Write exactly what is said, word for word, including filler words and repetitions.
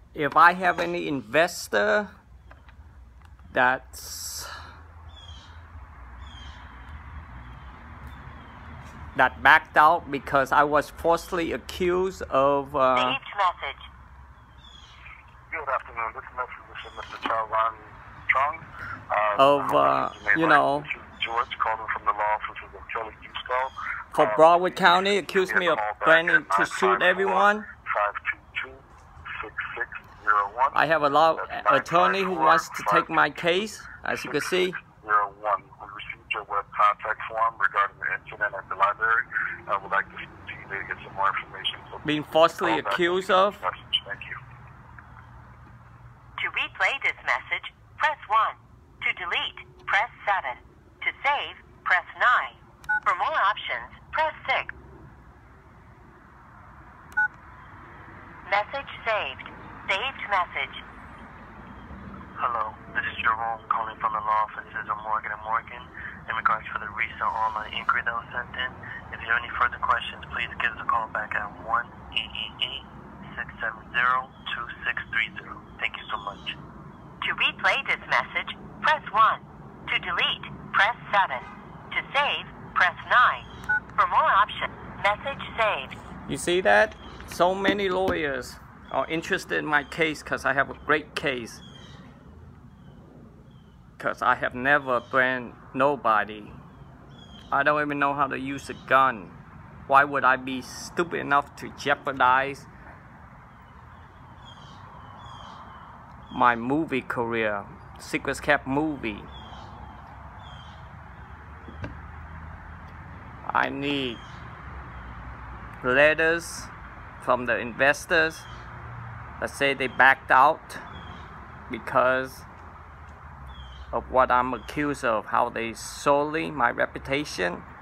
if I have any investor that's that backed out because I was falsely accused of uh, Saved message. Good afternoon. This message is from Mister Charwan Chung. Uh, of uh, you know, This is George calling from the law offices of Kelly Usco. for Broward County, accused me of planning to shoot everyone. five two two, six six zero one. I have a law attorney who wants to take my case, as you can see. zero one. We received your web contact form regarding the incident at the library. I would like to see you to get some more information. So Being falsely accused of. Thank you. To replay this message, press one. To delete, press seven. To save, press nine. For more options, press six. Message saved. Saved message. Hello, this is Jerome calling from the law offices of Morgan and Morgan in regards to the recent online inquiry that was sent in. If you have any further questions, please give us a call back at one eight eight eight, six seven zero, two six three zero. Thank you so much. To replay this message, press one. To delete, press seven. To save, press nine. For more options, message saved. You see that? So many lawyers are interested in my case because I have a great case. Because I have never brand nobody. I don't even know how to use a gun. Why would I be stupid enough to jeopardize my movie career, Secrets Kept movie? I need letters from the investors that say they backed out because of what I'm accused of, how they sully my reputation.